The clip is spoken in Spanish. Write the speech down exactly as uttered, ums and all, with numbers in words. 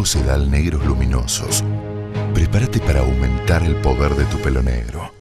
sedal negros luminosos. Prepárate para aumentar el poder de tu pelo negro.